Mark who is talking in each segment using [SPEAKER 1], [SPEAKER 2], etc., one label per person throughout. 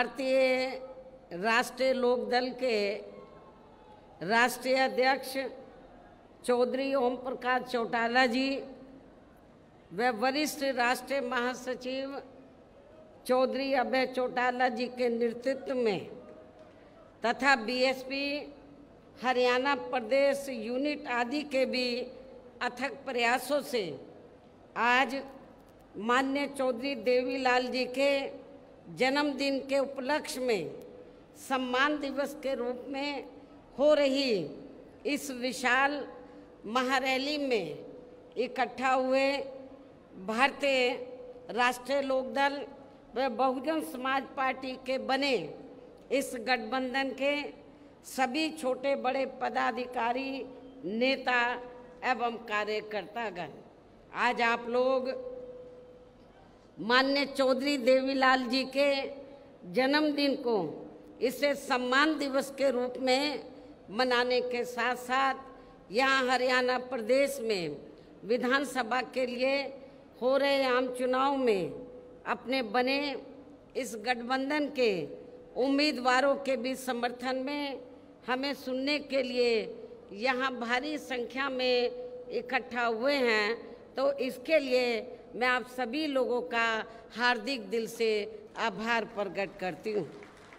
[SPEAKER 1] भारतीय राष्ट्रीय लोकदल के राष्ट्रीय अध्यक्ष चौधरी ओम प्रकाश चौटाला जी व वरिष्ठ राष्ट्रीय महासचिव चौधरी अभय चौटाला जी के नेतृत्व में तथा बीएसपी हरियाणा प्रदेश यूनिट आदि के भी अथक प्रयासों से आज माननीय चौधरी देवीलाल जी के जन्मदिन के उपलक्ष्य में सम्मान दिवस के रूप में हो रही इस विशाल महारैली में इकट्ठा हुए भारतीय राष्ट्रीय लोकदल व बहुजन समाज पार्टी के बने इस गठबंधन के सभी छोटे बड़े पदाधिकारी, नेता एवं कार्यकर्तागण, आज आप लोग माननीय चौधरी देवीलाल जी के जन्मदिन को इसे सम्मान दिवस के रूप में मनाने के साथ साथ यहाँ हरियाणा प्रदेश में विधानसभा के लिए हो रहे आम चुनाव में अपने बने इस गठबंधन के उम्मीदवारों के भी समर्थन में हमें सुनने के लिए यहाँ भारी संख्या में इकट्ठा हुए हैं। तो इसके लिए मैं आप सभी लोगों का हार्दिक दिल से आभार प्रकट करती हूँ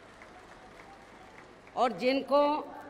[SPEAKER 1] और जिनको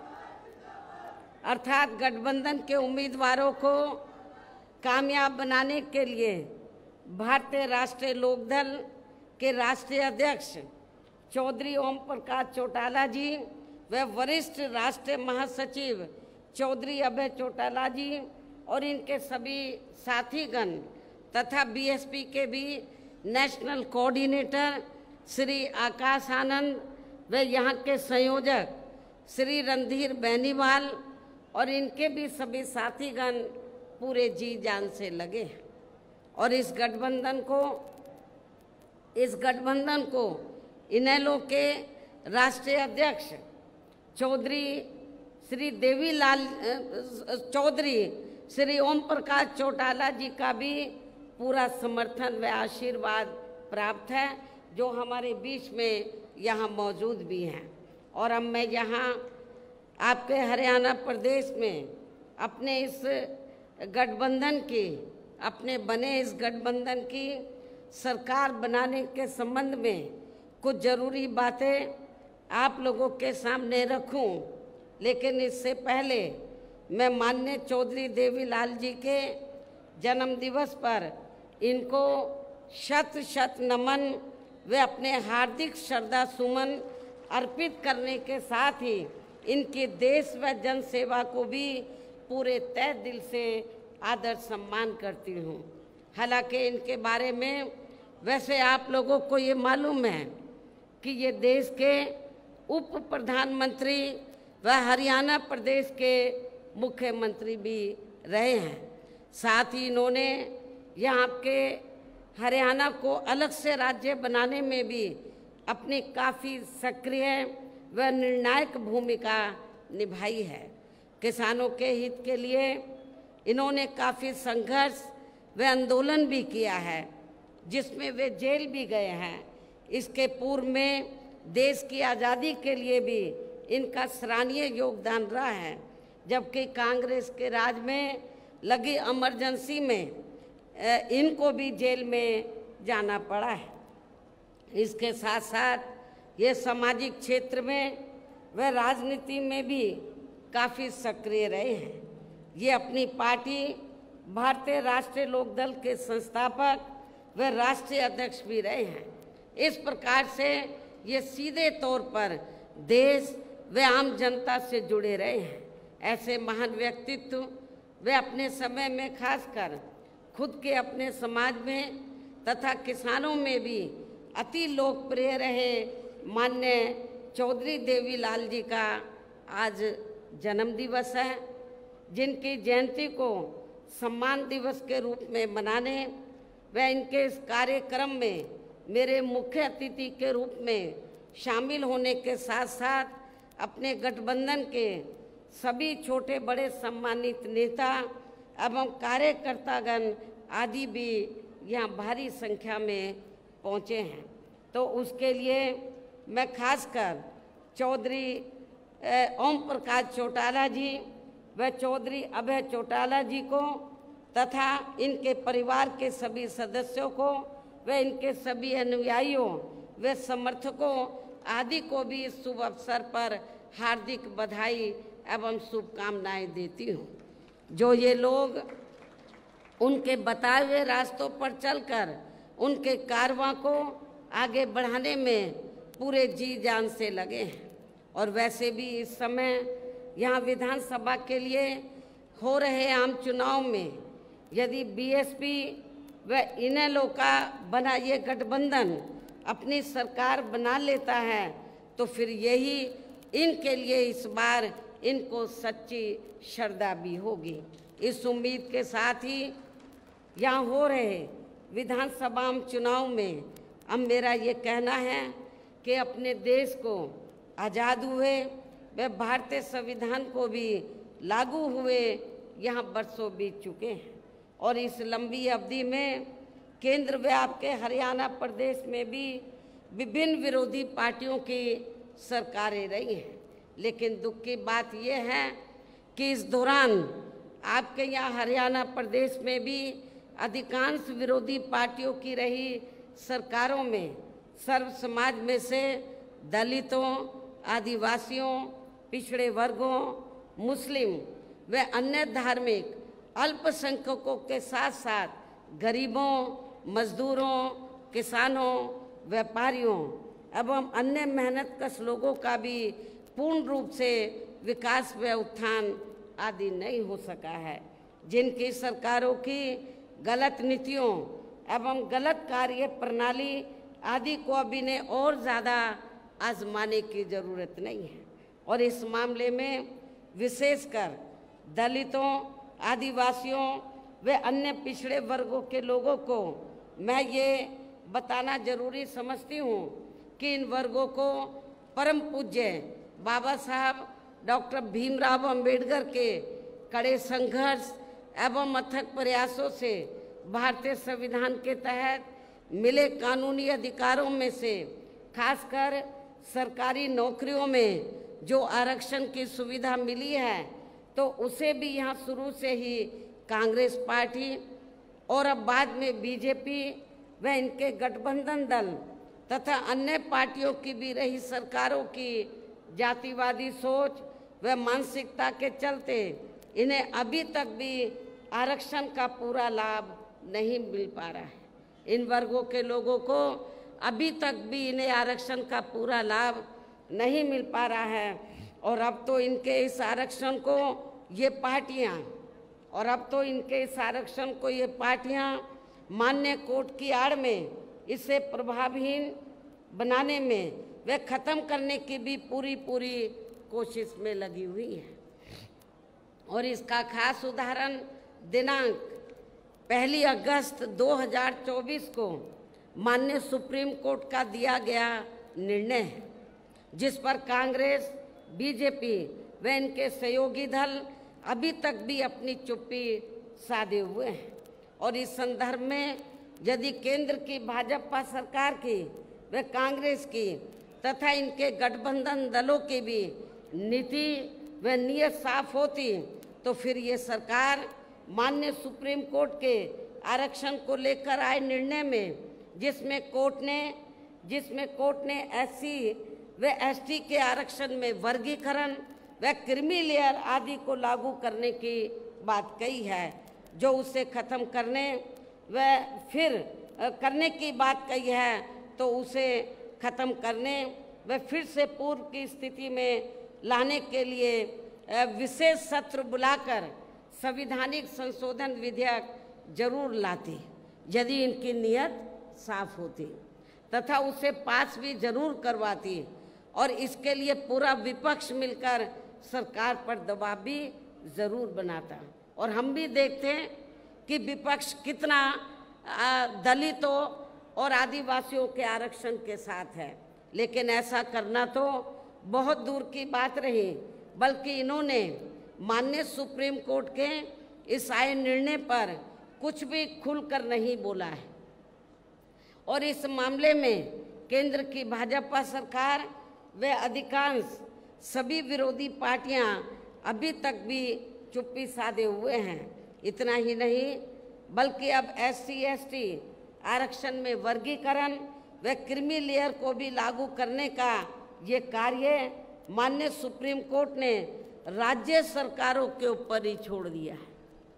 [SPEAKER 1] अर्थात गठबंधन के उम्मीदवारों को कामयाब बनाने के लिए भारतीय राष्ट्रीय लोकदल के राष्ट्रीय अध्यक्ष चौधरी ओम प्रकाश चौटाला जी व वरिष्ठ राष्ट्रीय महासचिव चौधरी अभय चौटाला जी और इनके सभी साथीगण तथा बीएसपी के भी नेशनल कोऑर्डिनेटर श्री आकाश आनंद व यहाँ के संयोजक श्री रणधीर बेनीवाल और इनके भी सभी साथीगण पूरे जी जान से लगे और इस गठबंधन को इनेलो के राष्ट्रीय अध्यक्ष चौधरी श्री देवीलाल चौधरी श्री ओम प्रकाश चौटाला जी का भी पूरा समर्थन व आशीर्वाद प्राप्त है, जो हमारे बीच में यहाँ मौजूद भी हैं। और अब मैं यहाँ आपके हरियाणा प्रदेश में अपने इस गठबंधन की अपने बने इस गठबंधन की सरकार बनाने के संबंध में कुछ ज़रूरी बातें आप लोगों के सामने रखूं, लेकिन इससे पहले मैं माननीय चौधरी देवीलाल जी के जन्म दिवस पर इनको शत शत नमन व अपने हार्दिक श्रद्धा सुमन अर्पित करने के साथ ही इनकी देश व जन सेवा को भी पूरे तहे दिल से आदर सम्मान करती हूँ। हालांकि इनके बारे में वैसे आप लोगों को ये मालूम है कि ये देश के उप प्रधानमंत्री व हरियाणा प्रदेश के मुख्यमंत्री भी रहे हैं। साथ ही इन्होंने यहाँ के हरियाणा को अलग से राज्य बनाने में भी अपनी काफ़ी सक्रिय व निर्णायक भूमिका निभाई है। किसानों के हित के लिए इन्होंने काफ़ी संघर्ष व आंदोलन भी किया है, जिसमें वे जेल भी गए हैं। इसके पूर्व में देश की आज़ादी के लिए भी इनका सराहनीय योगदान रहा है, जबकि कांग्रेस के राज में लगी इमरजेंसी में इनको भी जेल में जाना पड़ा है। इसके साथ साथ ये सामाजिक क्षेत्र में व राजनीति में भी काफ़ी सक्रिय रहे हैं। ये अपनी पार्टी भारतीय राष्ट्रीय लोकदल के संस्थापक व राष्ट्रीय अध्यक्ष भी रहे हैं। इस प्रकार से ये सीधे तौर पर देश व आम जनता से जुड़े रहे हैं। ऐसे महान व्यक्तित्व वे अपने समय में खासकर खुद के अपने समाज में तथा किसानों में भी अति लोकप्रिय रहे माननीय चौधरी देवीलाल जी का आज जन्म दिवस है, जिनकी जयंती को सम्मान दिवस के रूप में मनाने व इनके इस कार्यक्रम में मेरे मुख्य अतिथि के रूप में शामिल होने के साथ साथ अपने गठबंधन के सभी छोटे बड़े सम्मानित नेता एवं कार्यकर्तागण आदि भी यहाँ भारी संख्या में पहुँचे हैं। तो उसके लिए मैं खासकर चौधरी ओम प्रकाश चौटाला जी व चौधरी अभय चौटाला जी को तथा इनके परिवार के सभी सदस्यों को व इनके सभी अनुयायियों व समर्थकों आदि को भी इस शुभ अवसर पर हार्दिक बधाई एवं शुभकामनाएं देती हूँ। जो ये लोग उनके बताए हुए रास्तों पर चलकर उनके कारवां को आगे बढ़ाने में पूरे जी जान से लगे हैं। और वैसे भी इस समय यहाँ विधानसभा के लिए हो रहे आम चुनाव में यदि बीएसपी व इनेलो का बना ये गठबंधन अपनी सरकार बना लेता है तो फिर यही इनके लिए इस बार इनको सच्ची श्रद्धा भी होगी। इस उम्मीद के साथ ही यहाँ हो रहे विधानसभा चुनाव में अब मेरा ये कहना है कि अपने देश को आज़ाद हुए व भारतीय संविधान को भी लागू हुए यहाँ बरसों बीत चुके हैं और इस लंबी अवधि में केंद्र व आपके हरियाणा प्रदेश में भी विभिन्न विरोधी पार्टियों की सरकारें रही हैं। लेकिन दुख की बात यह है कि इस दौरान आपके यहाँ हरियाणा प्रदेश में भी अधिकांश विरोधी पार्टियों की रही सरकारों में सर्व समाज में से दलितों, आदिवासियों, पिछड़े वर्गों, मुस्लिम व अन्य धार्मिक अल्पसंख्यकों के साथ साथ गरीबों, मजदूरों, किसानों, व्यापारियों एवं अन्य मेहनतकश लोगों का भी पूर्ण रूप से विकास व उत्थान आदि नहीं हो सका है। जिनकी सरकारों की गलत नीतियों एवं गलत कार्य प्रणाली आदि को अब इन्हें और ज़्यादा आजमाने की ज़रूरत नहीं है। और इस मामले में विशेषकर दलितों, आदिवासियों व अन्य पिछड़े वर्गों के लोगों को मैं ये बताना जरूरी समझती हूँ कि इन वर्गों को परम पूज्य बाबा साहब डॉक्टर भीमराव अंबेडकर के कड़े संघर्ष एवं अथक प्रयासों से भारतीय संविधान के तहत मिले कानूनी अधिकारों में से खासकर सरकारी नौकरियों में जो आरक्षण की सुविधा मिली है तो उसे भी यहाँ शुरू से ही कांग्रेस पार्टी और अब बाद में बीजेपी व इनके गठबंधन दल तथा अन्य पार्टियों की भी रही सरकारों की जातिवादी सोच व मानसिकता के चलते इन्हें अभी तक भी आरक्षण का पूरा लाभ नहीं मिल पा रहा है। इन वर्गों के लोगों को अभी तक भी इन्हें आरक्षण का पूरा लाभ नहीं मिल पा रहा है और अब तो इनके इस आरक्षण को ये पार्टियां मान्य कोर्ट की आड़ में इसे प्रभावहीन बनाने में वे खत्म करने की भी पूरी कोशिश में लगी हुई है। और इसका खास उदाहरण दिनांक 1 अगस्त 2024 को माननीय सुप्रीम कोर्ट का दिया गया निर्णय है, जिस पर कांग्रेस, बीजेपी व इनके सहयोगी दल अभी तक भी अपनी चुप्पी साधे हुए हैं। और इस संदर्भ में यदि केंद्र की भाजपा सरकार की व कांग्रेस की तथा इनके गठबंधन दलों की भी नीति व नीयत साफ होती तो फिर ये सरकार माननीय सुप्रीम कोर्ट के आरक्षण को लेकर आए निर्णय में जिसमें कोर्ट ने एससी व एसटी के आरक्षण में वर्गीकरण व क्रीमी लेयर आदि को लागू करने की बात कही है, जो उसे खत्म करने व फिर करने की बात कही है तो उसे खत्म करने व फिर से पूर्व की स्थिति में लाने के लिए विशेष सत्र बुलाकर संवैधानिक संशोधन विधेयक जरूर लाती यदि इनकी नीयत साफ होती तथा उसे पास भी जरूर करवाती और इसके लिए पूरा विपक्ष मिलकर सरकार पर दबाव भी जरूर बनाता। और हम भी देखते हैं कि विपक्ष कितना दलितों और आदिवासियों के आरक्षण के साथ है, लेकिन ऐसा करना तो बहुत दूर की बात रही, बल्कि इन्होंने माननीय सुप्रीम कोर्ट के इस आए निर्णय पर कुछ भी खुलकर नहीं बोला है। और इस मामले में केंद्र की भाजपा सरकार व अधिकांश सभी विरोधी पार्टियां अभी तक भी चुप्पी साधे हुए हैं। इतना ही नहीं बल्कि अब SC/ST आरक्षण में वर्गीकरण व क्रीमी लेयर को भी लागू करने का ये कार्य माननीय सुप्रीम कोर्ट ने राज्य सरकारों के ऊपर ही छोड़ दिया है,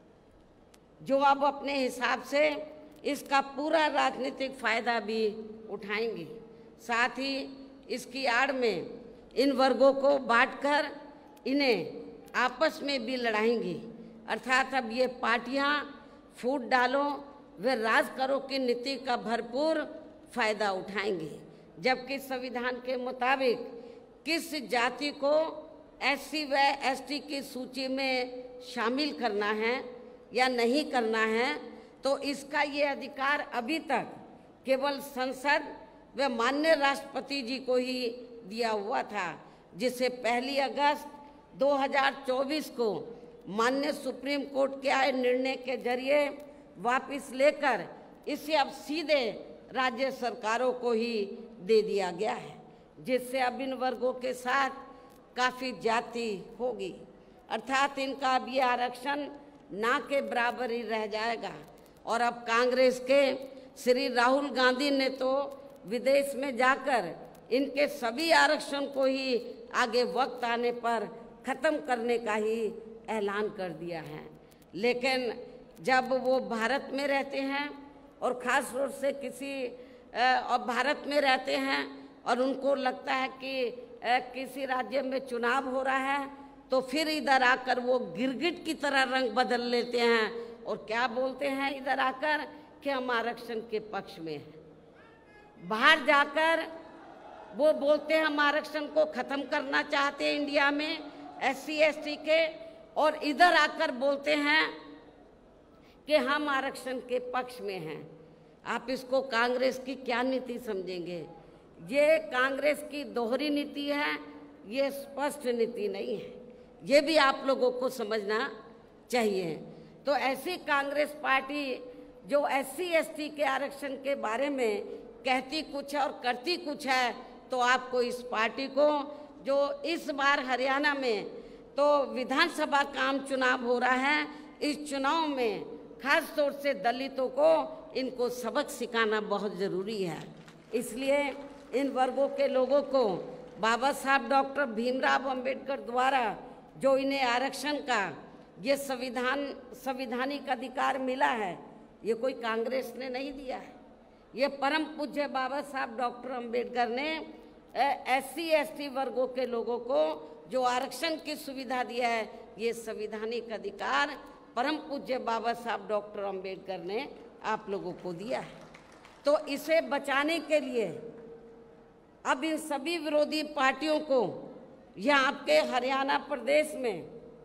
[SPEAKER 1] जो अब अपने हिसाब से इसका पूरा राजनीतिक फायदा भी उठाएंगी। साथ ही इसकी आड़ में इन वर्गों को बांटकर इन्हें आपस में भी लड़ाएंगी। अर्थात अब ये पार्टियां फूट डालो व राज करो की नीति का भरपूर फायदा उठाएंगी, जबकि संविधान के मुताबिक किस जाति को SC व ST की सूची में शामिल करना है या नहीं करना है, तो इसका ये अधिकार अभी तक केवल संसद व माननीय राष्ट्रपति जी को ही दिया हुआ था, जिसे 1 अगस्त 2024 को माननीय सुप्रीम कोर्ट के आए निर्णय के जरिए वापस लेकर इसे अब सीधे राज्य सरकारों को ही दे दिया गया है, जिससे अब इन वर्गों के साथ काफ़ी ज्यादती होगी। अर्थात इनका अब ये आरक्षण ना के बराबर ही रह जाएगा। और अब कांग्रेस के श्री राहुल गांधी ने तो विदेश में जाकर इनके सभी आरक्षण को ही आगे वक्त आने पर ख़त्म करने का ही ऐलान कर दिया है। लेकिन जब वो भारत में रहते हैं और ख़ास तौर से भारत में रहते हैं और उनको लगता है कि किसी राज्य में चुनाव हो रहा है, तो फिर इधर आकर वो गिरगिट की तरह रंग बदल लेते हैं और क्या बोलते हैं इधर आकर कि हम आरक्षण के पक्ष में हैं। बाहर जाकर वो बोलते हैं हम आरक्षण को ख़त्म करना चाहते हैं इंडिया में SC/ST के, और इधर आकर बोलते हैं कि हम आरक्षण के पक्ष में हैं। आप इसको कांग्रेस की क्या नीति समझेंगे? ये कांग्रेस की दोहरी नीति है, ये स्पष्ट नीति नहीं है। ये भी आप लोगों को समझना चाहिए। तो ऐसी कांग्रेस पार्टी जो SC/ST के आरक्षण के बारे में कहती कुछ है और करती कुछ है, तो आपको इस पार्टी को, जो इस बार हरियाणा में तो विधानसभा का आम चुनाव हो रहा है, इस चुनाव में खास तौर से दलितों को इनको सबक सिखाना बहुत ज़रूरी है। इसलिए इन वर्गों के लोगों को बाबा साहब डॉक्टर भीमराव अंबेडकर द्वारा जो इन्हें आरक्षण का ये संविधानिक अधिकार मिला है, ये कोई कांग्रेस ने नहीं दिया है। ये परम पूज्य बाबा साहब डॉक्टर अंबेडकर ने SC/ST वर्गों के लोगों को जो आरक्षण की सुविधा दिया है, ये संविधानिक अधिकार परम पूज्य बाबा साहब डॉक्टर अंबेडकर ने आप लोगों को दिया है। तो इसे बचाने के लिए अब इन सभी विरोधी पार्टियों को यह आपके हरियाणा प्रदेश में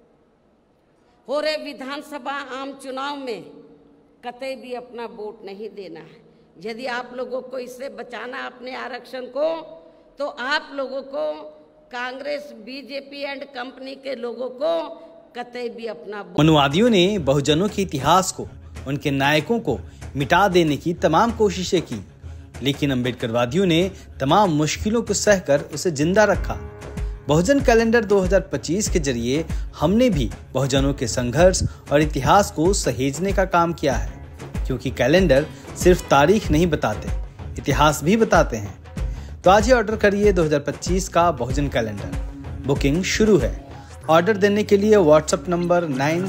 [SPEAKER 1] हो रहे विधानसभा आम चुनाव में कतई भी अपना वोट नहीं देना है। यदि आप लोगों को इससे बचाना अपने आरक्षण को, तो आप लोगों को कांग्रेस, BJP एंड कंपनी के लोगों को कतई भी अपना।
[SPEAKER 2] मनुवादियों ने बहुजनों के इतिहास को, उनके नायकों को मिटा देने की तमाम कोशिशें की, लेकिन अम्बेडकरवादियों ने तमाम मुश्किलों को सहकर उसे जिंदा रखा। बहुजन कैलेंडर 2025 के जरिए हमने भी बहुजनों के संघर्ष और इतिहास को सहेजने का काम किया है, क्योंकि कैलेंडर सिर्फ तारीख नहीं बताते, इतिहास भी बताते हैं। तो आज ही ऑर्डर करिए 2025 का बहुजन कैलेंडर। बुकिंग शुरू है। ऑर्डर देने के लिए व्हाट्सएप नंबर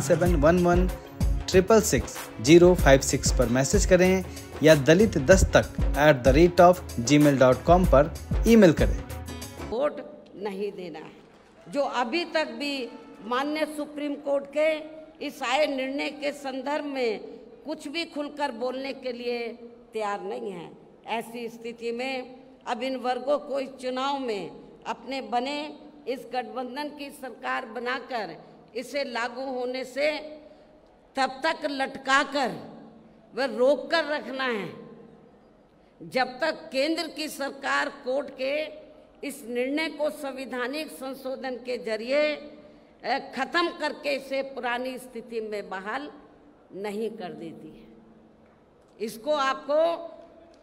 [SPEAKER 2] 9711666056 पर मैसेज करें या dalitdastak@gmail.com पर ईमेल करें।
[SPEAKER 1] वोट नहीं देना है, जो अभी तक भी माननीय सुप्रीम कोर्ट के इस आए निर्णय के संदर्भ में कुछ भी खुलकर बोलने के लिए तैयार नहीं है। ऐसी स्थिति में अब इन वर्गों को इस चुनाव में अपने बने इस गठबंधन की सरकार बनाकर इसे लागू होने से तब तक लटकाकर व रोक कर रखना है जब तक केंद्र की सरकार कोर्ट के इस निर्णय को संवैधानिक संशोधन के जरिए खत्म करके इसे पुरानी स्थिति में बहाल नहीं कर देती है। इसको आपको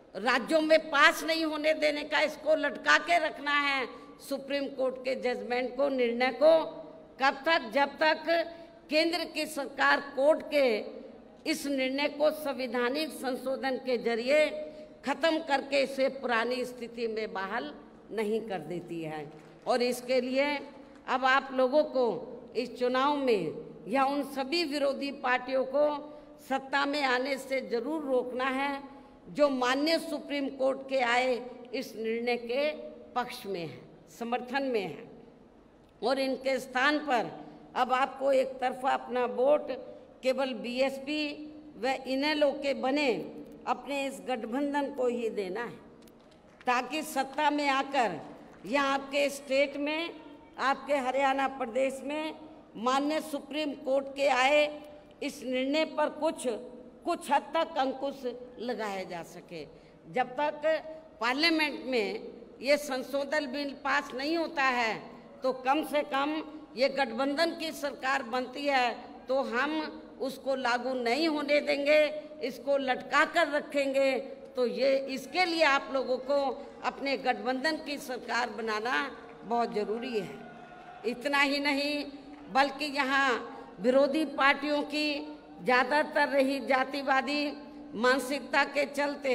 [SPEAKER 1] राज्यों में पास नहीं होने देने का, इसको लटका के रखना है सुप्रीम कोर्ट के जजमेंट को, निर्णय को। कब तक? जब तक केंद्र की सरकार कोर्ट के इस निर्णय को संवैधानिक संशोधन के जरिए खत्म करके इसे पुरानी स्थिति में बहाल नहीं कर देती है। और इसके लिए अब आप लोगों को इस चुनाव में या उन सभी विरोधी पार्टियों को सत्ता में आने से जरूर रोकना है जो माननीय सुप्रीम कोर्ट के आए इस निर्णय के पक्ष में है, समर्थन में है। और इनके स्थान पर अब आपको एक तरफा अपना वोट केवल बीएसपी व इनेलो के बने अपने इस गठबंधन को ही देना है, ताकि सत्ता में आकर यहाँ आपके स्टेट में, आपके हरियाणा प्रदेश में माननीय सुप्रीम कोर्ट के आए इस निर्णय पर कुछ हद तक अंकुश लगाया जा सके। जब तक पार्लियामेंट में ये संशोधन बिल पास नहीं होता है तो कम से कम ये गठबंधन की सरकार बनती है तो हम उसको लागू नहीं होने देंगे, इसको लटका कर रखेंगे। तो ये इसके लिए आप लोगों को अपने गठबंधन की सरकार बनाना बहुत ज़रूरी है। इतना ही नहीं बल्कि यहाँ विरोधी पार्टियों की ज़्यादातर रही जातिवादी मानसिकता के चलते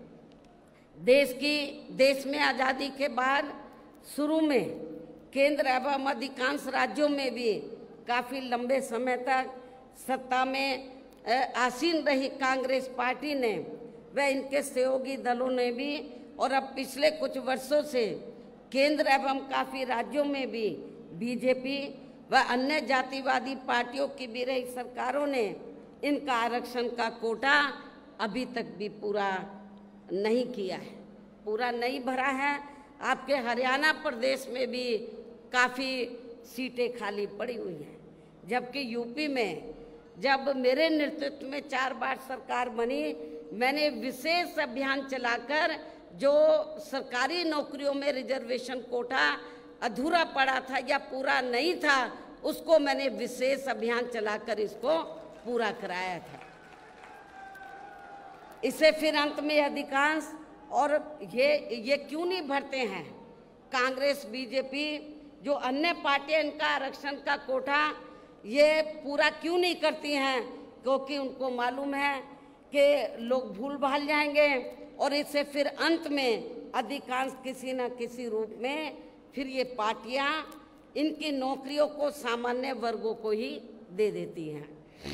[SPEAKER 1] देश में आज़ादी के बाद शुरू में केंद्र एवं अधिकांश राज्यों में भी काफ़ी लंबे समय तक सत्ता में आसीन रही कांग्रेस पार्टी ने व इनके सहयोगी दलों ने भी, और अब पिछले कुछ वर्षों से केंद्र एवं काफ़ी राज्यों में भी बीजेपी व अन्य जातिवादी पार्टियों की भी रही सरकारों ने इनका आरक्षण का कोटा अभी तक भी पूरा नहीं किया है, पूरा नहीं भरा है। आपके हरियाणा प्रदेश में भी काफ़ी सीटें खाली पड़ी हुई हैं, जबकि यूपी में जब मेरे नेतृत्व में 4 बार सरकार बनी, मैंने विशेष अभियान चलाकर जो सरकारी नौकरियों में रिजर्वेशन कोटा अधूरा पड़ा था या पूरा नहीं था, उसको मैंने विशेष अभियान चलाकर इसको पूरा कराया था। इसे फिर अंत में अधिकांश, और ये क्यों नहीं भरते हैं कांग्रेस बीजेपी जो अन्य पार्टियां, इनका आरक्षण का कोटा ये पूरा क्यों नहीं करती हैं? क्योंकि उनको मालूम है कि लोग भूल भाल जाएंगे और इससे फिर अंत में अधिकांश किसी न किसी रूप में फिर ये पार्टियां इनकी नौकरियों को सामान्य वर्गों को ही दे देती हैं।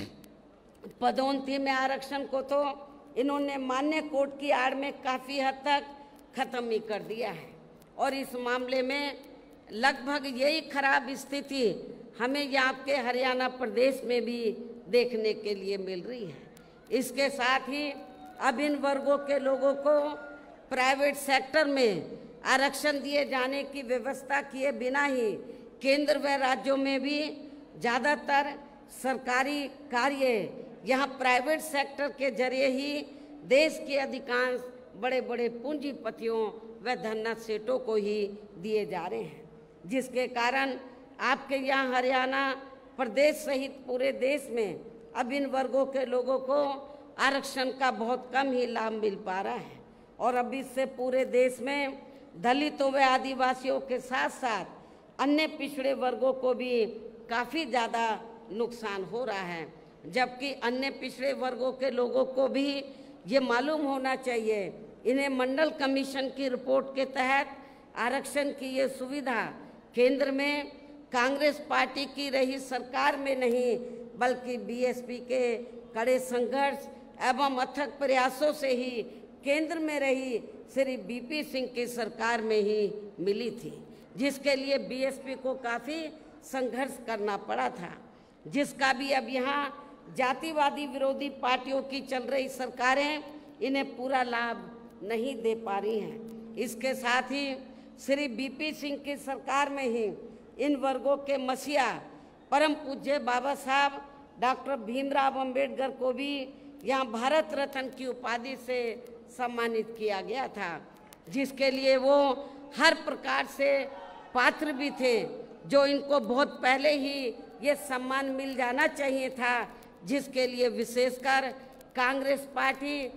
[SPEAKER 1] पदोन्नति में आरक्षण को तो इन्होंने मान्य कोर्ट की आड़ में काफ़ी हद तक ख़त्म ही कर दिया है, और इस मामले में लगभग यही खराब स्थिति हमें यहाँ के हरियाणा प्रदेश में भी देखने के लिए मिल रही है। इसके साथ ही अब इन वर्गों के लोगों को प्राइवेट सेक्टर में आरक्षण दिए जाने की व्यवस्था किए बिना ही केंद्र व राज्यों में भी ज़्यादातर सरकारी कार्य यहाँ प्राइवेट सेक्टर के जरिए ही देश के अधिकांश बड़े बड़े पूंजीपतियों व धनना सेठों को ही दिए जा रहे हैं, जिसके कारण आपके यहाँ हरियाणा प्रदेश सहित पूरे देश में अब इन वर्गों के लोगों को आरक्षण का बहुत कम ही लाभ मिल पा रहा है। और अब इससे पूरे देश में दलितों व आदिवासियों के साथ साथ अन्य पिछड़े वर्गों को भी काफ़ी ज़्यादा नुकसान हो रहा है, जबकि अन्य पिछड़े वर्गों के लोगों को भी ये मालूम होना चाहिए इन्हें मंडल कमीशन की रिपोर्ट के तहत आरक्षण की ये सुविधा केंद्र में कांग्रेस पार्टी की रही सरकार में नहीं बल्कि बीएसपी के कड़े संघर्ष एवं अथक प्रयासों से ही केंद्र में रही श्री बीपी सिंह की सरकार में ही मिली थी, जिसके लिए बीएसपी को काफ़ी संघर्ष करना पड़ा था, जिसका भी अब यहाँ जातिवादी विरोधी पार्टियों की चल रही सरकारें इन्हें पूरा लाभ नहीं दे पा रही हैं। इसके साथ ही श्री बीपी सिंह की सरकार में ही इन वर्गों के मसीहा परम पूज्य बाबा साहब डॉक्टर भीमराव अंबेडकर को भी यहाँ भारत रत्न की उपाधि से सम्मानित किया गया था, जिसके लिए वो हर प्रकार से पात्र भी थे, जो इनको बहुत पहले ही ये सम्मान मिल जाना चाहिए था, जिसके लिए विशेषकर कांग्रेस पार्टी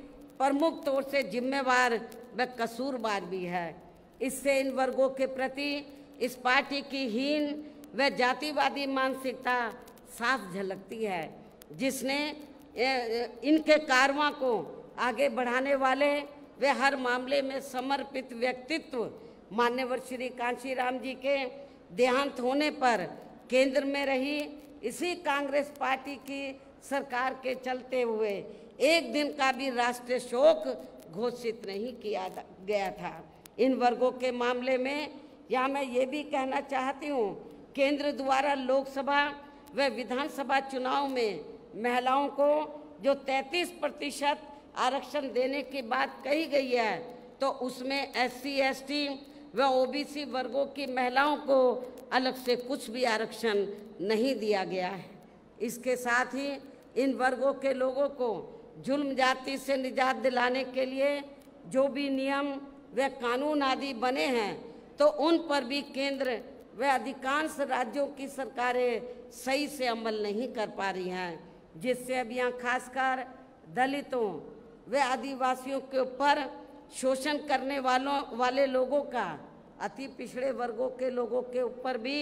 [SPEAKER 1] प्रमुख तौर से जिम्मेवार व कसूरवार भी है। इससे इन वर्गों के प्रति इस पार्टी की हीन व जातिवादी मानसिकता साफ झलकती है, जिसने इनके कारवां को आगे बढ़ाने वाले वे हर मामले में समर्पित व्यक्तित्व मान्यवर श्री कांशीराम जी के देहांत होने पर केंद्र में रही इसी कांग्रेस पार्टी की सरकार के चलते हुए एक दिन का भी राष्ट्रीय शोक घोषित नहीं किया गया था। इन वर्गों के मामले में यहाँ मैं ये भी कहना चाहती हूँ, केंद्र द्वारा लोकसभा व विधानसभा चुनाव में महिलाओं को जो 33% आरक्षण देने की बात कही गई है, तो उसमें SC, ST व OBC वर्गों की महिलाओं को अलग से कुछ भी आरक्षण नहीं दिया गया है। इसके साथ ही इन वर्गों के लोगों को जुल्म जाति से निजात दिलाने के लिए जो भी नियम व कानून आदि बने हैं, तो उन पर भी केंद्र व अधिकांश राज्यों की सरकारें सही से अमल नहीं कर पा रही हैं, जिससे अब यहाँ खासकर दलितों व आदिवासियों के ऊपर शोषण करने वाले लोगों का, अति पिछड़े वर्गों के लोगों के ऊपर भी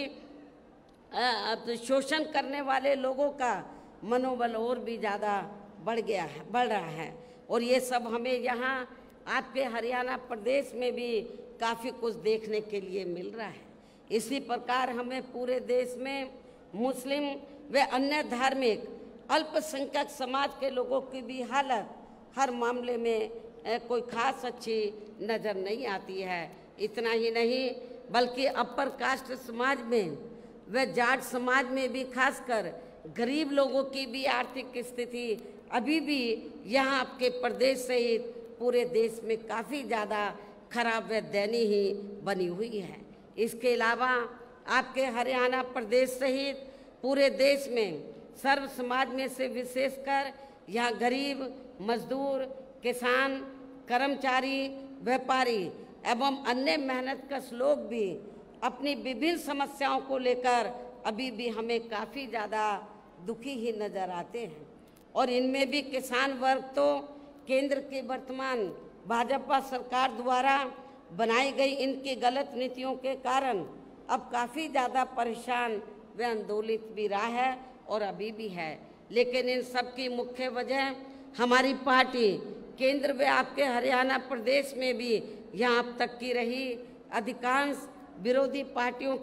[SPEAKER 1] शोषण करने वाले लोगों का मनोबल और भी ज़्यादा बढ़ रहा है। और ये सब हमें यहाँ आपके हरियाणा प्रदेश में भी काफ़ी कुछ देखने के लिए मिल रहा है। इसी प्रकार हमें पूरे देश में मुस्लिम व अन्य धार्मिक अल्पसंख्यक समाज के लोगों की भी हालत हर मामले में कोई खास अच्छी नज़र नहीं आती है। इतना ही नहीं बल्कि अपर कास्ट समाज में व जाट समाज में भी खासकर गरीब लोगों की भी आर्थिक स्थिति अभी भी यहाँ आपके प्रदेश सहित पूरे देश में काफ़ी ज़्यादा खराब व दयनीय ही बनी हुई है। इसके अलावा आपके हरियाणा प्रदेश सहित पूरे देश में सर्व समाज में से विशेषकर यहाँ गरीब, मजदूर, किसान, कर्मचारी, व्यापारी एवं अन्य मेहनतकश लोग भी अपनी विभिन्न समस्याओं को लेकर अभी भी हमें काफ़ी ज़्यादा दुखी ही नज़र आते हैं। और इनमें भी किसान वर्ग तो केंद्र की वर्तमान भाजपा सरकार द्वारा बनाई गई इनकी गलत नीतियों के कारण अब काफ़ी ज़्यादा परेशान व आंदोलित भी रहा है और अभी भी है। लेकिन इन सब की मुख्य वजह हमारी पार्टी केंद्र व आपके हरियाणा प्रदेश में भी यहाँ अब तक की रही अधिकांश विरोधी पार्टियों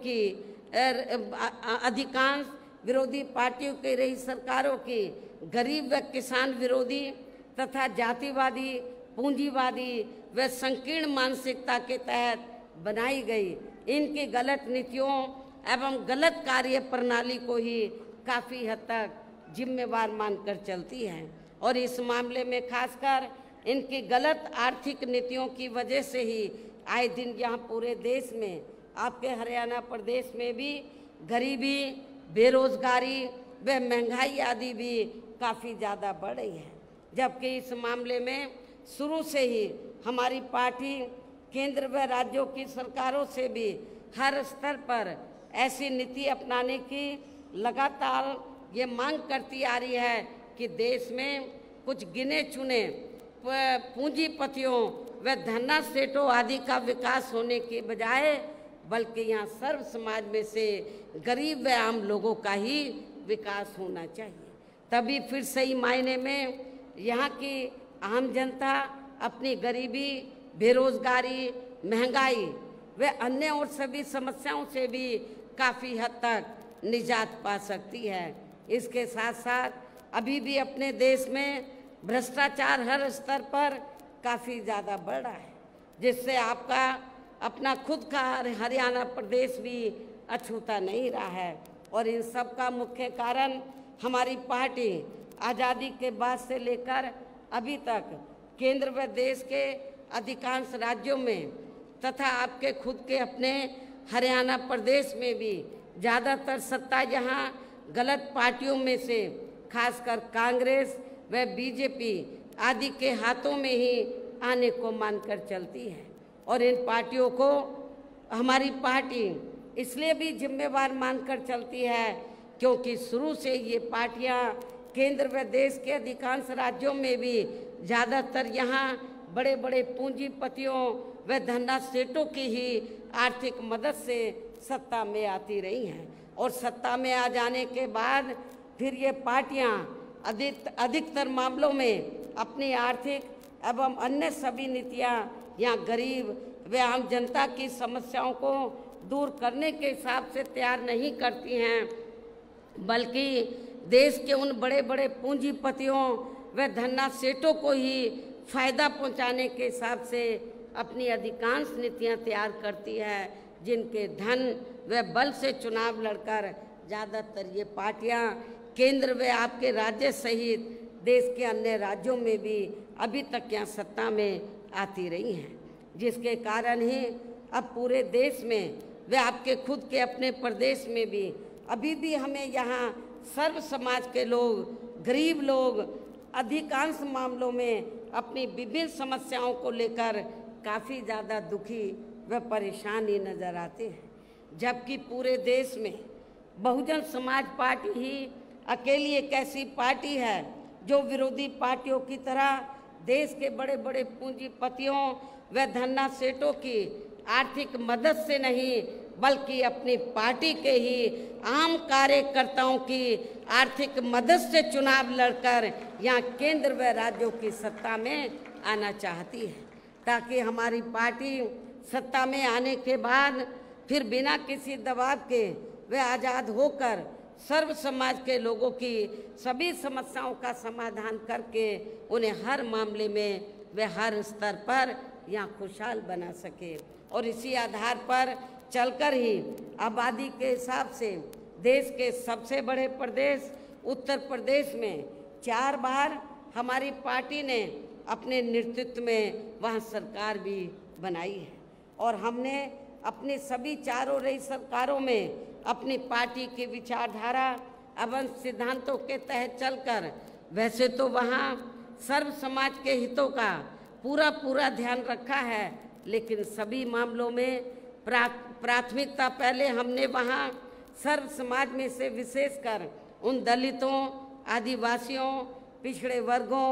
[SPEAKER 1] की रही सरकारों की गरीब व किसान विरोधी तथा जातिवादी, पूंजीवादी व संकीर्ण मानसिकता के तहत बनाई गई इनकी गलत नीतियों एवं गलत कार्य प्रणाली को ही काफ़ी हद तक जिम्मेवार मानकर चलती है। और इस मामले में खासकर इनकी गलत आर्थिक नीतियों की वजह से ही आए दिन यहाँ पूरे देश में आपके हरियाणा प्रदेश में भी गरीबी, बेरोजगारी व महंगाई आदि भी काफ़ी ज़्यादा बढ़ रही है। जबकि इस मामले में शुरू से ही हमारी पार्टी केंद्र व राज्यों की सरकारों से भी हर स्तर पर ऐसी नीति अपनाने की लगातार ये मांग करती आ रही है कि देश में कुछ गिने चुने पूंजीपतियों व धन्ना सेठों आदि का विकास होने के बजाय बल्कि यहाँ सर्व समाज में से गरीब व आम लोगों का ही विकास होना चाहिए। तभी फिर सही मायने में यहाँ की आम जनता अपनी गरीबी, बेरोजगारी, महंगाई व अन्य और सभी समस्याओं से भी काफ़ी हद तक निजात पा सकती है। इसके साथ साथ अभी भी अपने देश में भ्रष्टाचार हर स्तर पर काफ़ी ज़्यादा बढ़ रहा है, जिससे आपका अपना खुद का हरियाणा प्रदेश भी अछूता नहीं रहा है। और इन सब का मुख्य कारण हमारी पार्टी आज़ादी के बाद से लेकर अभी तक केंद्र व देश के अधिकांश राज्यों में तथा आपके खुद के अपने हरियाणा प्रदेश में भी ज़्यादातर सत्ता यहाँ गलत पार्टियों में से खासकर कांग्रेस व बीजेपी आदि के हाथों में ही आने को मानकर चलती है। और इन पार्टियों को हमारी पार्टी इसलिए भी जिम्मेवार मानकर चलती है क्योंकि शुरू से ये पार्टियां केंद्र व देश के अधिकांश राज्यों में भी ज़्यादातर यहाँ बड़े बड़े पूंजीपतियों व धन्ना सेठों की ही आर्थिक मदद से सत्ता में आती रही हैं और सत्ता में आ जाने के बाद फिर ये पार्टियां अधिकतर मामलों में अपनी आर्थिक एवं अन्य सभी नीतियां या गरीब व आम जनता की समस्याओं को दूर करने के हिसाब से तैयार नहीं करती हैं, बल्कि देश के उन बड़े बड़े पूंजीपतियों व धन्ना सेठों को ही फायदा पहुंचाने के हिसाब से अपनी अधिकांश नीतियां तैयार करती है, जिनके धन व बल से चुनाव लड़कर ज़्यादातर ये पार्टियां केंद्र व आपके राज्य सहित देश के अन्य राज्यों में भी अभी तक यहाँ सत्ता में आती रही हैं, जिसके कारण ही अब पूरे देश में व आपके खुद के अपने प्रदेश में भी अभी भी हमें यहाँ सर्व समाज के लोग, गरीब लोग अधिकांश मामलों में अपनी विभिन्न समस्याओं को लेकर काफ़ी ज़्यादा दुखी व परेशान ही नजर आते हैं, जबकि पूरे देश में बहुजन समाज पार्टी ही अकेली एक ऐसी पार्टी है जो विरोधी पार्टियों की तरह देश के बड़े बड़े पूंजीपतियों व धन्ना सेठों की आर्थिक मदद से नहीं, बल्कि अपनी पार्टी के ही आम कार्यकर्ताओं की आर्थिक मदद से चुनाव लड़कर यहाँ केंद्र व राज्यों की सत्ता में आना चाहती है, ताकि हमारी पार्टी सत्ता में आने के बाद फिर बिना किसी दबाव के वे आज़ाद होकर सर्व समाज के लोगों की सभी समस्याओं का समाधान करके उन्हें हर मामले में वे हर स्तर पर यहाँ खुशहाल बना सके। और इसी आधार पर चलकर ही आबादी के हिसाब से देश के सबसे बड़े प्रदेश उत्तर प्रदेश में 4 बार हमारी पार्टी ने अपने नेतृत्व में वहाँ सरकार भी बनाई है और हमने अपनी सभी चारों रही सरकारों में अपनी पार्टी की विचारधारा एवं सिद्धांतों के तहत चलकर वैसे तो वहाँ सर्व समाज के हितों का पूरा ध्यान रखा है, लेकिन सभी मामलों में प्राथमिकता पहले हमने वहाँ सर्व समाज में से विशेषकर उन दलितों, आदिवासियों, पिछड़े वर्गों,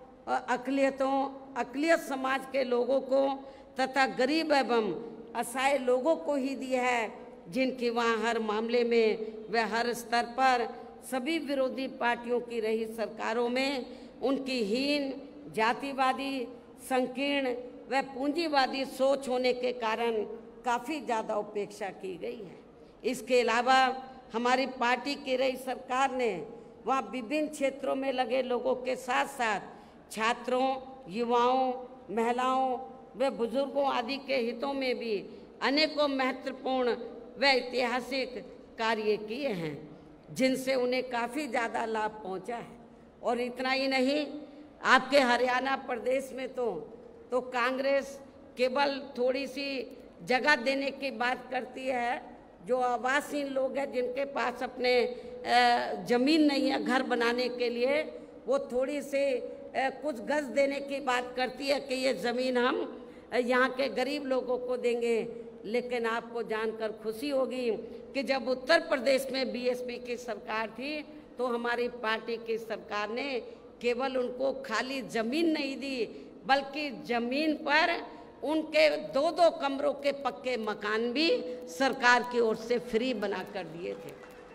[SPEAKER 1] अक़लियत समाज के लोगों को तथा गरीब एवं असहाय लोगों को ही दी है, जिनकी वहाँ हर मामले में व हर स्तर पर सभी विरोधी पार्टियों की रही सरकारों में उनकी हीन, जातिवादी, संकीर्ण व पूंजीवादी सोच होने के कारण काफ़ी ज़्यादा उपेक्षा की गई है। इसके अलावा हमारी पार्टी की रही सरकार ने वहाँ विभिन्न क्षेत्रों में लगे लोगों के साथ साथ छात्रों, युवाओं, महिलाओं व बुजुर्गों आदि के हितों में भी अनेकों महत्वपूर्ण व ऐतिहासिक कार्य किए हैं, जिनसे उन्हें काफ़ी ज़्यादा लाभ पहुंचा है। और इतना ही नहीं, आपके हरियाणा प्रदेश में तो कांग्रेस केवल थोड़ी सी जगह देने की बात करती है, जो आवासहीन लोग हैं जिनके पास अपने ज़मीन नहीं है घर बनाने के लिए, वो थोड़ी सी कुछ गज देने की बात करती है कि ये ज़मीन हम यहाँ के गरीब लोगों को देंगे। लेकिन आपको जानकर खुशी होगी कि जब उत्तर प्रदेश में बीएसपी की सरकार थी तो हमारी पार्टी की सरकार ने केवल उनको खाली ज़मीन नहीं दी, बल्कि ज़मीन पर उनके 2-2 कमरों के पक्के मकान भी सरकार की ओर से फ्री बना कर दिए थे।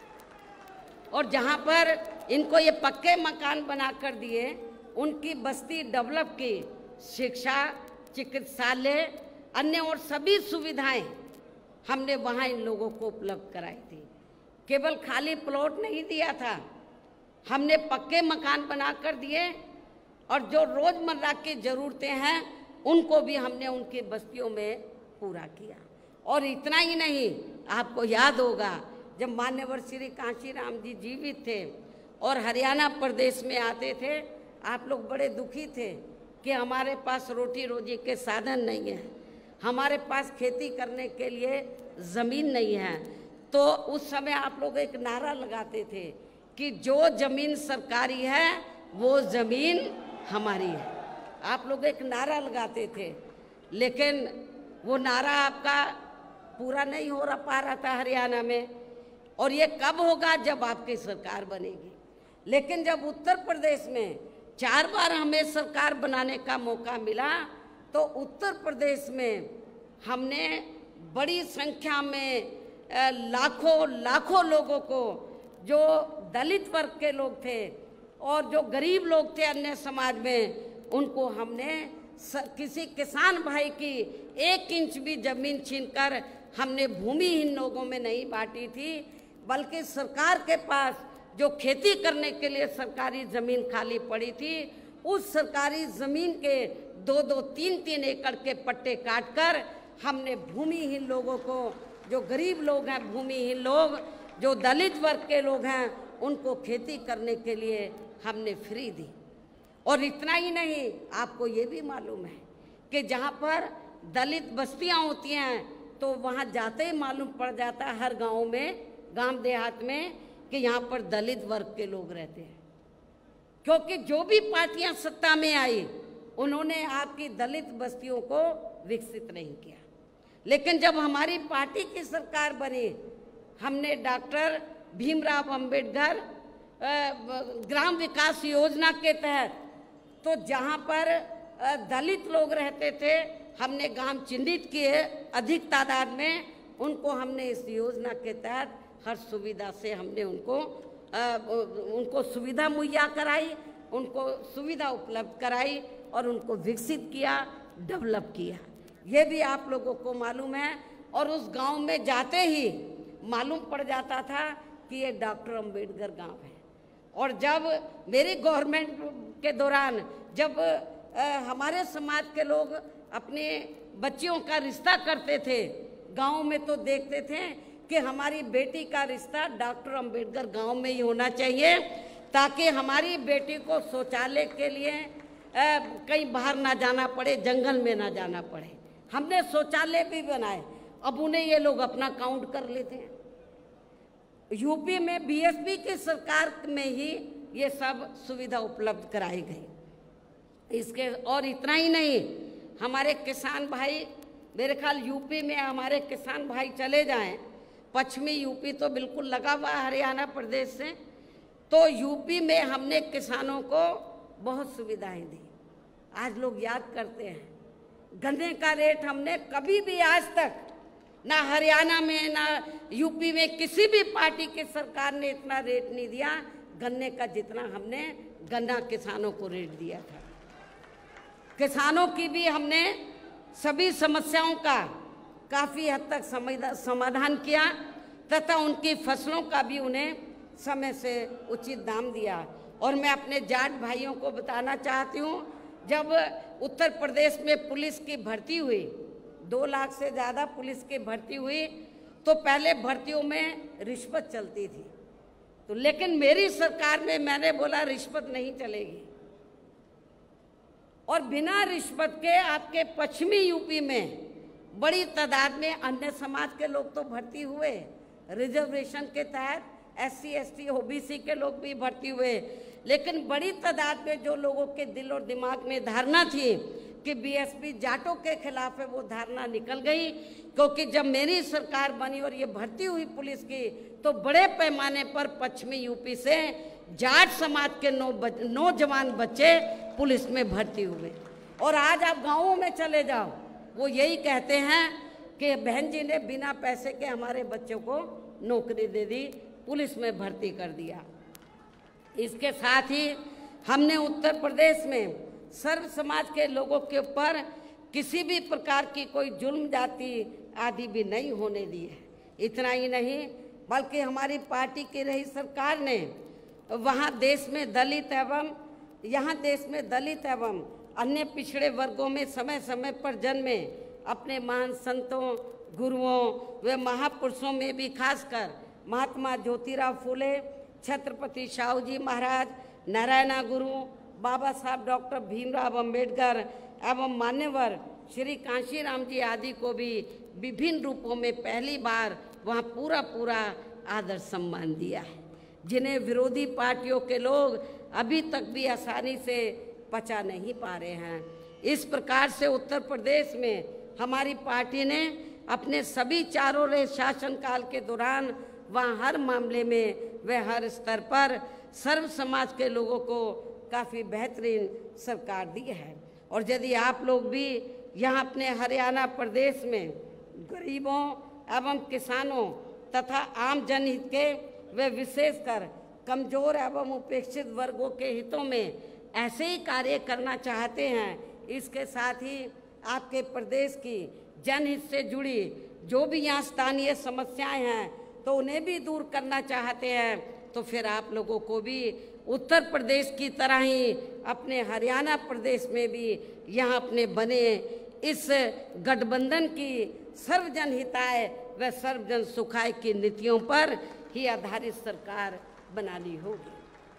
[SPEAKER 1] और जहाँ पर इनको ये पक्के मकान बना कर दिए, उनकी बस्ती डेवलप की, शिक्षा, चिकित्सालय, अन्य और सभी सुविधाएं हमने वहाँ इन लोगों को उपलब्ध कराई थी। केवल खाली प्लॉट नहीं दिया था, हमने पक्के मकान बना कर दिए और जो रोज़मर्रा की ज़रूरतें हैं उनको भी हमने उनकी बस्तियों में पूरा किया। और इतना ही नहीं, आपको याद होगा जब मान्यवर श्री कांशीराम जी जीवित थे और हरियाणा प्रदेश में आते थे, आप लोग बड़े दुखी थे कि हमारे पास रोटी रोजी के साधन नहीं है, हमारे पास खेती करने के लिए ज़मीन नहीं है। तो उस समय आप लोग एक नारा लगाते थे कि जो ज़मीन सरकारी है वो ज़मीन हमारी है। आप लोग एक नारा लगाते थे, लेकिन वो नारा आपका पूरा नहीं हो पा रहा था हरियाणा में। और ये कब होगा? जब आपकी सरकार बनेगी। लेकिन जब उत्तर प्रदेश में 4 बार हमें सरकार बनाने का मौका मिला तो उत्तर प्रदेश में हमने बड़ी संख्या में लाखों लोगों को, जो दलित वर्ग के लोग थे और जो गरीब लोग थे अन्य समाज में, उनको हमने किसी किसान भाई की 1 इंच भी जमीन छीनकर हमने भूमिहीन लोगों में नहीं बांटी थी, बल्कि सरकार के पास जो खेती करने के लिए सरकारी ज़मीन खाली पड़ी थी, उस सरकारी ज़मीन के 2-2, 3-3 एकड़ के पट्टे काटकर हमने भूमिहीन लोगों को, जो गरीब लोग हैं, भूमिहीन लोग, जो दलित वर्ग के लोग हैं, उनको खेती करने के लिए हमने फ्री दी। और इतना ही नहीं, आपको ये भी मालूम है कि जहाँ पर दलित बस्तियाँ होती हैं तो वहाँ जाते ही मालूम पड़ जाता है हर गाँव में, गांव देहात में, कि यहाँ पर दलित वर्ग के लोग रहते हैं। क्योंकि जो भी पार्टियां सत्ता में आई, उन्होंने आपकी दलित बस्तियों को विकसित नहीं किया। लेकिन जब हमारी पार्टी की सरकार बनी, हमने डॉक्टर भीमराव अंबेडकर ग्राम विकास योजना के तहत, तो जहाँ पर दलित लोग रहते थे, हमने गांव चिन्हित किए अधिक तादाद में, उनको हमने इस योजना के तहत हर सुविधा से हमने उनको सुविधा मुहैया कराई, उनको सुविधा उपलब्ध कराई और उनको विकसित किया, डेवलप किया। ये भी आप लोगों को मालूम है। और उस गांव में जाते ही मालूम पड़ जाता था कि ये डॉक्टर अंबेडकर गांव है। और जब मेरी गवर्नमेंट के दौरान जब हमारे समाज के लोग अपने बच्चियों का रिश्ता करते थे गांव में, तो देखते थे कि हमारी बेटी का रिश्ता डॉक्टर अंबेडकर गांव में ही होना चाहिए, ताकि हमारी बेटी को शौचालय के लिए कहीं बाहर ना जाना पड़े, जंगल में ना जाना पड़े। हमने शौचालय भी बनाए। अब उन्हें ये लोग अपना काउंट कर लेते हैं। यूपी में बीएसपी की सरकार में ही ये सब सुविधा उपलब्ध कराई गई। इसके और इतना ही नहीं, हमारे किसान भाई, मेरे ख्याल यूपी में हमारे किसान भाई चले जाएं, पश्चिमी यूपी तो बिल्कुल लगा हुआ हरियाणा प्रदेश से, तो यूपी में हमने किसानों को बहुत सुविधाएं दी। आज लोग याद करते हैं, गन्ने का रेट हमने कभी भी आज तक, ना हरियाणा में ना यूपी में किसी भी पार्टी की सरकार ने इतना रेट नहीं दिया गन्ने का, जितना हमने गन्ना किसानों को रेट दिया था। किसानों की भी हमने सभी समस्याओं का काफ़ी हद तक समाधान किया तथा उनकी फसलों का भी उन्हें समय से उचित दाम दिया। और मैं अपने जाट भाइयों को बताना चाहती हूँ, जब उत्तर प्रदेश में पुलिस की भर्ती हुई, 2 लाख से ज़्यादा पुलिस की भर्ती हुई, तो पहले भर्तियों में रिश्वत चलती थी। तो लेकिन मेरी सरकार में मैंने बोला रिश्वत नहीं चलेगी, और बिना रिश्वत के आपके पश्चिमी यूपी में बड़ी तादाद में अन्य समाज के लोग तो भर्ती हुए, रिजर्वेशन के तहत SC ST OBC के लोग भी भर्ती हुए। लेकिन बड़ी तादाद में जो लोगों के दिल और दिमाग में धारणा थी कि बीएसपी जाटों के खिलाफ है, वो धारणा निकल गई। क्योंकि जब मेरी सरकार बनी और ये भर्ती हुई पुलिस की, तो बड़े पैमाने पर पश्चिमी यूपी से जाट समाज के नौजवान बच्चे पुलिस में भर्ती हुए। और आज आप गाँवों में चले जाओ, वो यही कहते हैं कि बहन जी ने बिना पैसे के हमारे बच्चों को नौकरी दे दी, पुलिस में भर्ती कर दिया। इसके साथ ही हमने उत्तर प्रदेश में सर्व समाज के लोगों के ऊपर किसी भी प्रकार की कोई जुल्म जाति आदि भी नहीं होने दी है। इतना ही नहीं, बल्कि हमारी पार्टी की रही सरकार ने वहाँ देश में दलित एवं अन्य पिछड़े वर्गों में समय समय पर जन्मे अपने महान संतों, गुरुओं व महापुरुषों में भी खासकर महात्मा ज्योतिराव फूले, छत्रपति शाहू जी महाराज, नारायणा गुरु, बाबा साहब डॉक्टर भीमराव अंबेडकर एवं मान्यवर श्री कांशीराम जी आदि को भी विभिन्न रूपों में पहली बार वहाँ पूरा आदर सम्मान दिया है, जिन्हें विरोधी पार्टियों के लोग अभी तक भी आसानी से पचा नहीं पा रहे हैं। इस प्रकार से उत्तर प्रदेश में हमारी पार्टी ने अपने सभी 4 शासनकाल के दौरान वहाँ हर मामले में व हर स्तर पर सर्व समाज के लोगों को काफ़ी बेहतरीन सरकार दी है। और यदि आप लोग भी यहाँ अपने हरियाणा प्रदेश में गरीबों एवं किसानों तथा आम जनहित के व विशेषकर कमजोर एवं उपेक्षित वर्गों के हितों में ऐसे ही कार्य करना चाहते हैं, इसके साथ ही आपके प्रदेश की जनहित से जुड़ी जो भी यहाँ स्थानीय समस्याएं हैं तो उन्हें भी दूर करना चाहते हैं, तो फिर आप लोगों को भी उत्तर प्रदेश की तरह ही अपने हरियाणा प्रदेश में भी यहाँ अपने बने इस गठबंधन की सर्वजन हिताय व सर्वजन सुखाय की नीतियों पर ही आधारित सरकार बनानी होगी।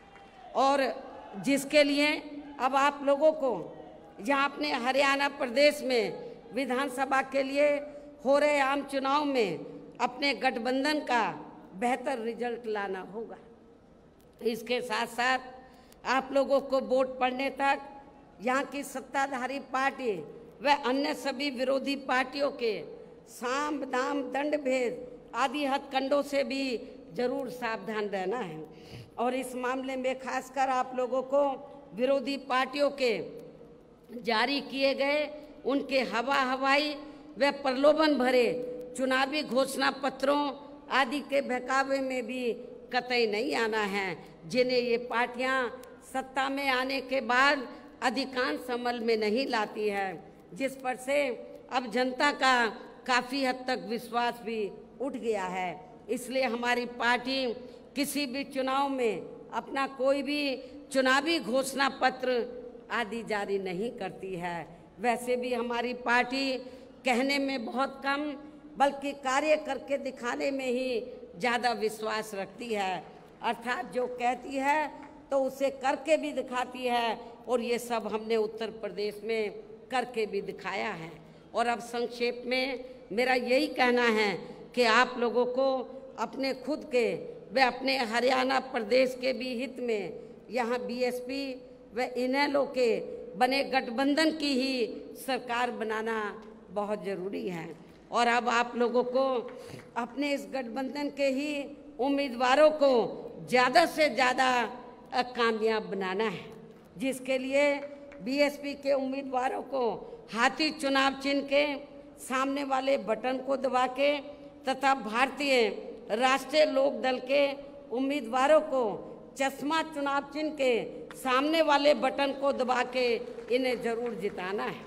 [SPEAKER 1] और जिसके लिए अब आप लोगों को यहाँ अपने हरियाणा प्रदेश में विधानसभा के लिए हो रहे आम चुनाव में अपने गठबंधन का बेहतर रिजल्ट लाना होगा। इसके साथ साथ आप लोगों को वोट पड़ने तक यहाँ की सत्ताधारी पार्टी व अन्य सभी विरोधी पार्टियों के साम दाम दंड भेद आदि हथकंडों से भी जरूर सावधान रहना है। और इस मामले में खासकर आप लोगों को विरोधी पार्टियों के जारी किए गए उनके हवाई व प्रलोभन भरे चुनावी घोषणा पत्रों आदि के बहकावे में भी कतई नहीं आना है, जिन्हें ये पार्टियां सत्ता में आने के बाद अधिकांश अमल में नहीं लाती है, जिस पर से अब जनता का काफ़ी हद तक विश्वास भी उठ गया है। इसलिए हमारी पार्टी किसी भी चुनाव में अपना कोई भी चुनावी घोषणा पत्र आदि जारी नहीं करती है। वैसे भी हमारी पार्टी कहने में बहुत कम बल्कि कार्य करके दिखाने में ही ज़्यादा विश्वास रखती है, अर्थात जो कहती है तो उसे करके भी दिखाती है, और ये सब हमने उत्तर प्रदेश में करके भी दिखाया है। और अब संक्षेप में मेरा यही कहना है कि आप लोगों को अपने खुद के व अपने हरियाणा प्रदेश के भी हित में यहाँ बीएसपी व इनेलो के बने गठबंधन की ही सरकार बनाना बहुत ज़रूरी है। और अब आप लोगों को अपने इस गठबंधन के ही उम्मीदवारों को ज़्यादा से ज़्यादा कामयाब बनाना है, जिसके लिए बीएसपी के उम्मीदवारों को हाथी चुनाव चिन्ह के सामने वाले बटन को दबा के तथा भारतीय राष्ट्रीय लोक दल के उम्मीदवारों को चश्मा चुनाव चिन्ह के सामने वाले बटन को दबा के इन्हें जरूर जिताना है।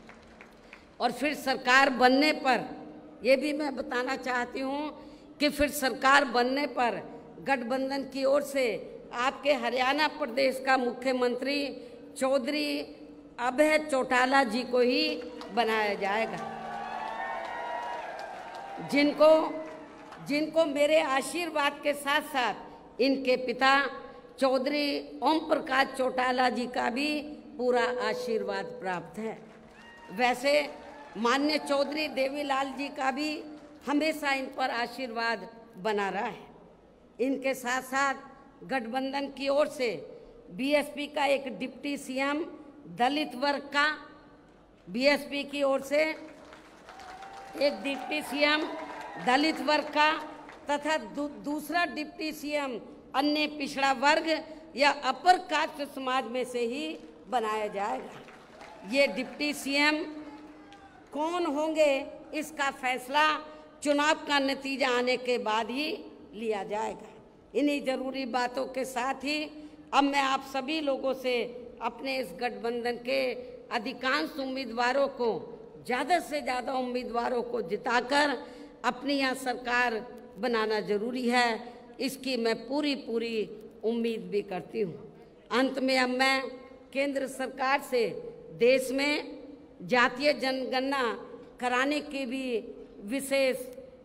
[SPEAKER 1] और फिर सरकार बनने पर ये भी मैं बताना चाहती हूँ कि फिर सरकार बनने पर गठबंधन की ओर से आपके हरियाणा प्रदेश का मुख्यमंत्री चौधरी अभय चौटाला जी को ही बनाया जाएगा, जिनको मेरे आशीर्वाद के साथ साथ इनके पिता चौधरी ओम प्रकाश चौटाला जी का भी पूरा आशीर्वाद प्राप्त है। वैसे माननीय चौधरी देवीलाल जी का भी हमेशा इन पर आशीर्वाद बना रहा है। इनके साथ साथ गठबंधन की ओर से बीएसपी का एक डिप्टी सीएम दलित वर्ग का, बीएसपी की ओर से एक डिप्टी सीएम दलित वर्ग का तथा दूसरा डिप्टी सीएम अन्य पिछड़ा वर्ग या अपर कास्ट समाज में से ही बनाया जाएगा। ये डिप्टी सीएम कौन होंगे इसका फैसला चुनाव का नतीजा आने के बाद ही लिया जाएगा। इन्हीं जरूरी बातों के साथ ही अब मैं आप सभी लोगों से अपने इस गठबंधन के अधिकांश उम्मीदवारों को, ज़्यादा से ज़्यादा उम्मीदवारों को जिताकर अपनी यहाँ सरकार बनाना जरूरी है, इसकी मैं पूरी उम्मीद भी करती हूँ। अंत में अब मैं केंद्र सरकार से देश में जातीय जनगणना कराने की भी विशेष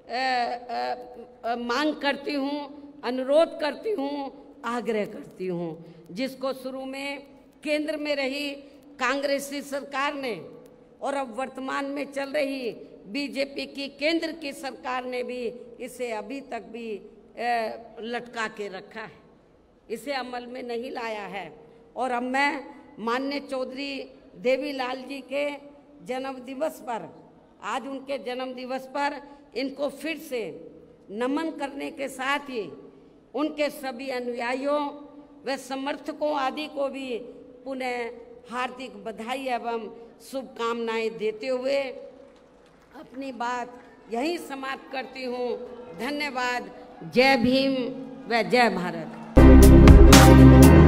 [SPEAKER 1] मांग करती हूँ, अनुरोध करती हूँ, आग्रह करती हूँ, जिसको शुरू में केंद्र में रही कांग्रेसी सरकार ने और अब वर्तमान में चल रही बीजेपी की केंद्र की सरकार ने भी इसे अभी तक भी लटका के रखा है, इसे अमल में नहीं लाया है। और अब मैं माननीय चौधरी देवीलाल जी के जन्मदिवस पर, आज उनके जन्मदिवस पर इनको फिर से नमन करने के साथ ही उनके सभी अनुयायियों व समर्थकों आदि को भी पुनः हार्दिक बधाई एवं शुभकामनाएं देते हुए अपनी बात यहीं समाप्त करती हूँ। धन्यवाद। जय भीम व जय भारत।